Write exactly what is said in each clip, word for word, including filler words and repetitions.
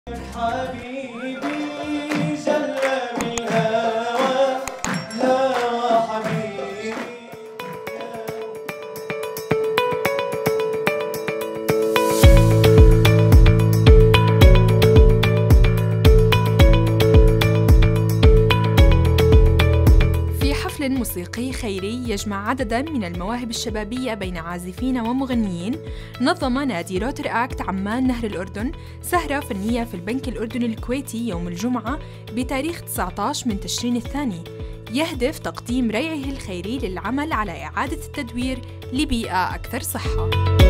حبيبي جل بالهوى هوى حبيبي. في حفل موسيقي خيري يجمع عدداً من المواهب الشبابية بين عازفين ومغنيين، نظم نادي روتر أكت عمان نهر الأردن سهرة فنية في البنك الأردني الكويتي يوم الجمعة بتاريخ تسعة عشر من تشرين الثاني، يهدف تقديم ريعه الخيري للعمل على إعادة التدوير لبيئة أكثر صحة.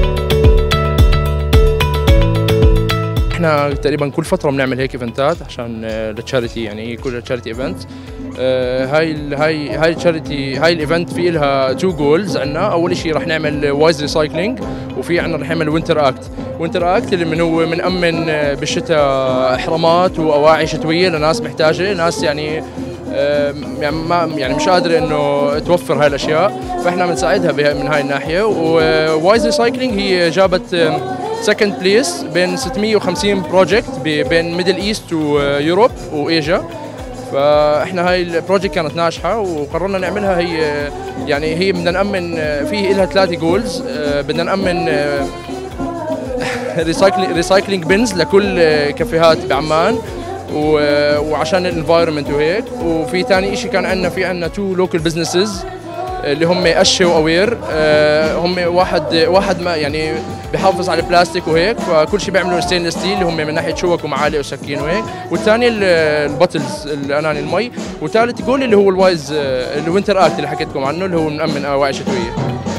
احنا تقريبا كل فتره بنعمل هيك ايفنتات عشان للتشاريتي، يعني كلها تشاريتي ايفنت. هاي ال هاي هاي التشاريتي هاي الايفنت في لها تو جولز عندنا. اول شيء رح نعمل وايز ريسايكلينج، وفي عندنا رح نعمل وينتر اكت. وينتر اكت اللي من هو بنأمن بالشتاء احرامات واواعي شتويه لناس محتاجه، ناس يعني يعني ما يعني مش قادره انه توفر هاي الاشياء، فاحنا بنساعدها من هاي الناحيه. ووايز ريسايكلينج هي جابت سكند بليس بين ستمية وخمسين بروجكت بين ميدل ايست ويوروب وايجا. فاحنا هاي البروجكت كانت ناجحه وقررنا نعملها. هي يعني هي بدنا نامن، في لها ثلاثه جولز. بدنا نامن ريسايكلينج ريسايكلينج بنز لكل كافيهات بعمان وعشان الانفايرمنت وهيك. وفي ثاني شيء كان عندنا في عندنا تو لوكال بزنسز اللي هم أشي وأوير. هم واحد واحد ما يعني بحافظ على البلاستيك وهيك، فكل شيء بيعملوا ستينلس ستيل اللي هم من ناحيه شوك ومعالق وسكين وهيك. والثاني البوتلز الاناني المي. وثالث جول اللي هو الوايز الوينتر اكت اللي حكيت لكم عنه اللي هو بنأمن اواعي شتويه.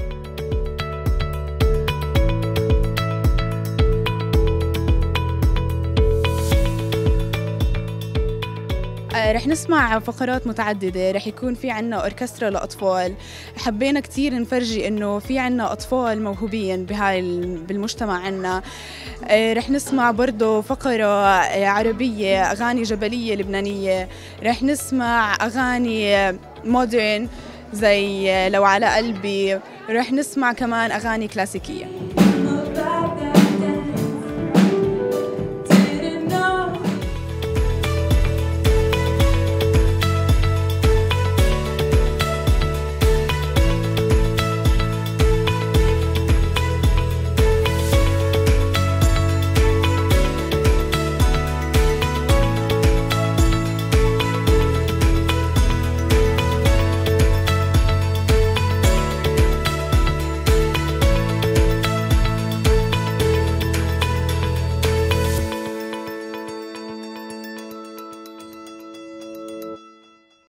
رح نسمع فقرات متعددة، رح يكون في عنا أوركسترا لأطفال. حبينا كتير نفرجي إنه في عنا أطفال موهوبين بهاي بالمجتمع عنا. رح نسمع برضو فقرة عربية، أغاني جبلية لبنانية. رح نسمع أغاني مودرن زي لو على قلبي. رح نسمع كمان أغاني كلاسيكية.